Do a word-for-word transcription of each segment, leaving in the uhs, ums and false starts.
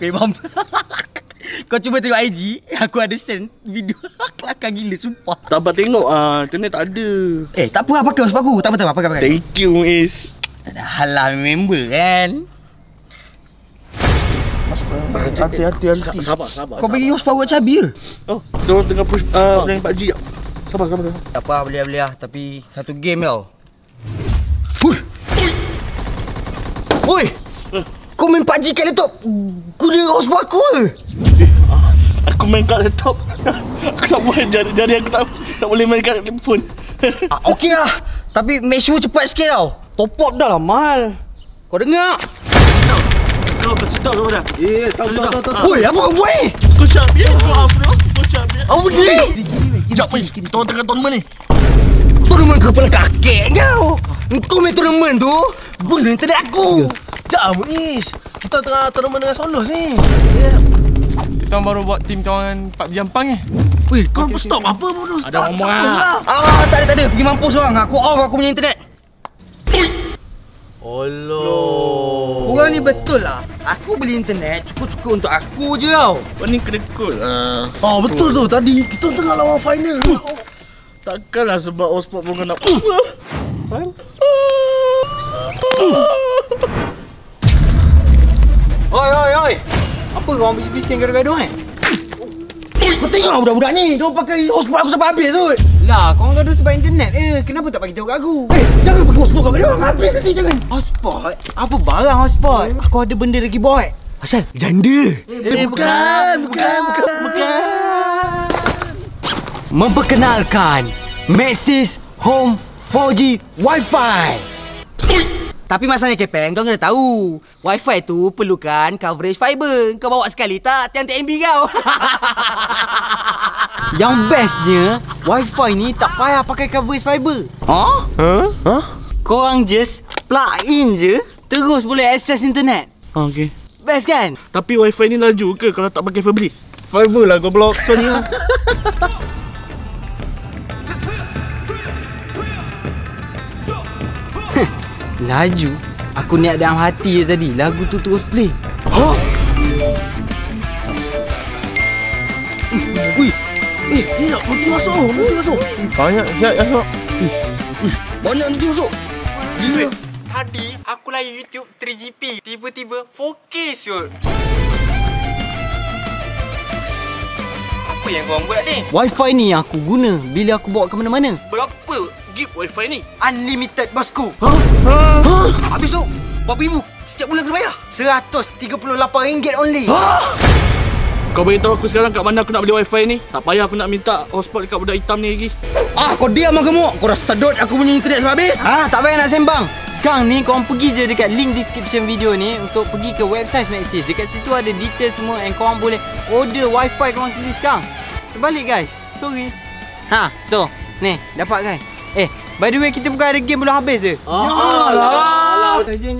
Okay, mam. Kau cuba tengok I G, aku ada send video kelakar gila, sumpah. Tak apa tengok ah, internet tak ada. Eh, tak apa lah, pakai hotspot aku. Tak apa, tak apa, pakai, pakai. Thank you, Muiz. Tak ada hal lah, member kan. Hati, hati, hati. Sabar, sabar. Kau bagi hotspot aku kat Cabi ke? Oh, kita orang tengah push uh, playing P U B G. Sabar, sabar, sabar. Tak apa, boleh boleh lah. Tapi satu game tau. Hui. Oi! Kau main P U B G kat laptop guna hotspot aku ke? Aku main kat laptop. Aku tak boleh, jari-jari aku tak, tak boleh main kat telefon. Ah, okey lah. Tapi make sure cepat sikit tau. Top up dah lah mahal. Kau dengar? Kau kasih tahu dah. Eh, tahu tahu tahu tahu. Oi, apa kau buat ni? Kau syabir, kau bro. Kau syabir. Apa ni? Sekejap, Muiz. Kita orang tengah tournament ni. Tournament kepala kakek kau. Kau main tournament tu guna internet aku. Sekejap Muiz. Kita tengah tournament dengan Solos ni. Kita baru buat team kawan Pak Jampang ni. Weh, kau okay, stop okay. Apa bodoh? Ada ngomong lah. Ah, tak ada, tak ada. Pergi mampus orang. Aku off aku punya internet. Allah. Korang ni betul lah. Aku beli internet cukup-cukup untuk aku je tau. Kau ni kena cool. Uh, oh, betul tu. Tadi kita tengah lawan final. Takkanlah sebab hotspot pun kena. Oi, oi, oi. Apa korang bising-bising gaduh-gaduh eh? Kau tengok budak-budak ni, dia pakai hotspot aku sampai habis tu. Lah, korang gaduh sebab internet eh. Kenapa tak bagi tahu kat aku? Eh, jangan pakai hotspot kau, dia orang habis nanti, jangan. Hotspot? Apa barang hotspot? Aku ada benda lagi buat. Asal janda. Eh, eh bukan, bukan, bukan, bukan. Memperkenalkan Maxis Home four G WiFi. Tapi masalahnya kepeng, kau kena tahu WiFi tu perlukan coverage fiber. Kau bawa sekali tak, tiang tiang M B kau. Yang bestnya, WiFi ni tak payah pakai coverage fiber. Huh? Huh? Huh? Korang just plug in je, terus boleh access internet. Oh, okay. Best kan? Tapi WiFi ni laju ke kalau tak pakai Fabris? Fiber lah kau blok. Sorry lah. Laju? Aku niat dalam hati je tadi. Lagu tu terus play. Huh? Ui. Eh, eh, nanti masuk, nanti masuk. Banyak siap masuk. Banyak nanti masuk. Gila. Tadi aku layan YouTube three G P, tiba-tiba four K shoot. Apa yang korang buat ni? WiFi ni aku guna bila aku bawa ke mana-mana. Berapa gig WiFi ni? Unlimited bosku. Ha? Ha? Habis tu, berapa ribu? Setiap bulan kena bayar? seratus tiga puluh lapan ringgit only. Ha? Kau beritahu aku sekarang kat mana aku nak beli WiFi ni. Tak payah aku nak minta hotspot dekat budak hitam ni lagi. Ah, kau diam lah gemuk. Kau dah sedut aku punya internet sampai habis. Ah, tak payah nak sembang. Sekarang ni korang pergi je dekat link description video ni untuk pergi ke website Maxis. Dekat situ ada detail semua and korang boleh order WiFi korang sendiri sekarang. Terbalik guys. Sorry. Ha, so ni dapat kan? Eh, by the way kita bukan ada game belum habis je. Alah.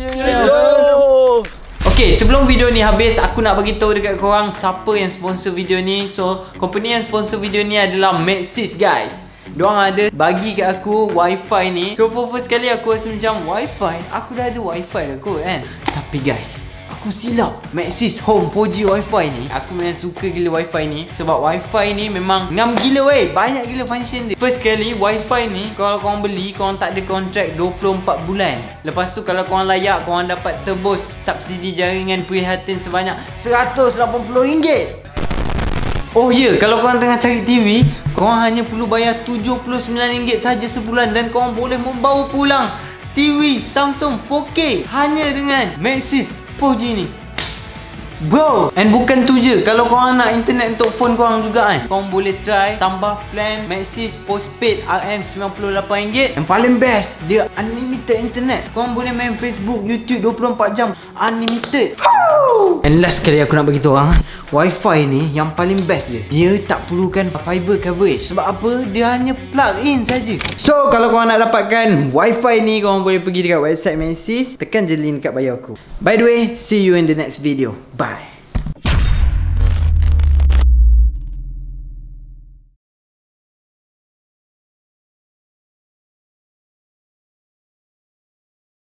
Okay, sebelum video ni habis, aku nak bagi tahu dekat korang siapa yang sponsor video ni. So, company yang sponsor video ni adalah Maxis guys. Diorang ada bagi kat aku WiFi ni. So, for first kali aku rasa macam WiFi, aku dah ada WiFi dah kot kan. Tapi guys, aku silap. Maxis Home four G WiFi ni, aku memang suka gila WiFi ni. Sebab WiFi ni memang ngam gila weh. Banyak gila function dia. First kali WiFi ni, kalau korang beli, korang tak ada kontrak dua puluh empat bulan. Lepas tu kalau korang layak, korang dapat tebus subsidi jaringan prihatin sebanyak seratus lapan puluh ringgit. Oh ya, yeah, kalau korang tengah cari T V, korang hanya perlu bayar tujuh puluh sembilan ringgit saja sebulan dan korang boleh membawa pulang T V Samsung four K hanya dengan Maxis four G ni. Bro, and bukan tu je, kalau korang nak internet untuk phone korang juga kan, korang boleh try tambah plan Maxis postpaid R M sembilan puluh lapan ringgit. Yang paling best, dia unlimited internet. Korang boleh main Facebook, YouTube dua puluh empat jam unlimited. And last kali aku nak bagi tahu orang, WiFi ni yang paling best dia, dia tak perlukan fiber coverage. Sebab apa? Dia hanya plug in saja. So kalau korang nak dapatkan WiFi ni, korang boleh pergi dekat website Maxis, tekan je link dekat bio aku. By the way, see you in the next video. Bye.